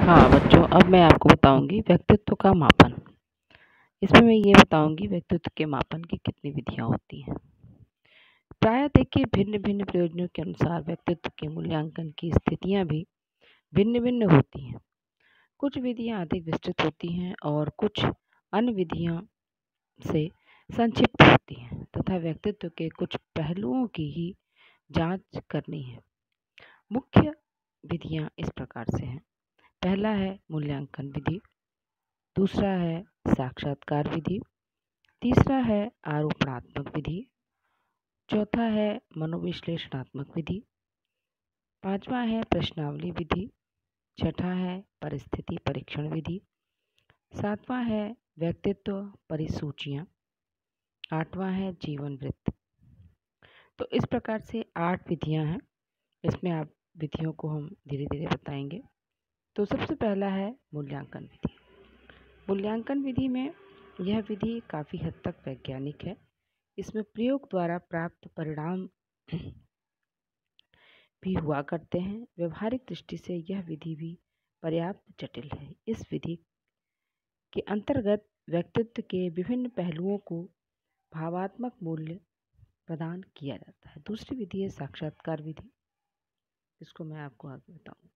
हाँ बच्चों, अब मैं आपको बताऊंगी व्यक्तित्व का मापन। इसमें मैं ये बताऊंगी व्यक्तित्व के मापन की कितनी विधियां होती हैं। प्रायः देखिए भिन्न भिन्न प्रयोजनों के अनुसार व्यक्तित्व के मूल्यांकन की स्थितियां भी भिन्न भिन्न होती हैं। कुछ विधियां अधिक विस्तृत होती हैं और कुछ अन्य विधियां से संक्षिप्त होती हैं तथा व्यक्तित्व के कुछ पहलुओं की ही जांच करनी है। मुख्य विधियां इस प्रकार से हैं। पहला है मूल्यांकन विधि, दूसरा है साक्षात्कार विधि, तीसरा है आरोपणात्मक विधि, चौथा है मनोविश्लेषणात्मक विधि, पांचवा है प्रश्नावली विधि, छठा है परिस्थिति परीक्षण विधि, सातवां है व्यक्तित्व परिसूचियां, आठवां है जीवन वृत्त। तो इस प्रकार से 8 विधियां हैं। इसमें आप विधियों को हम धीरे धीरे बताएंगे। तो सबसे पहला है मूल्यांकन विधि। मूल्यांकन विधि में यह विधि काफ़ी हद तक वैज्ञानिक है। इसमें प्रयोग द्वारा प्राप्त परिणाम भी हुआ करते हैं। व्यवहारिक दृष्टि से यह विधि भी पर्याप्त जटिल है। इस विधि के अंतर्गत व्यक्तित्व के विभिन्न पहलुओं को भावात्मक मूल्य प्रदान किया जाता है। दूसरी विधि है साक्षात्कार विधि, इसको मैं आपको आगे बताऊंगी।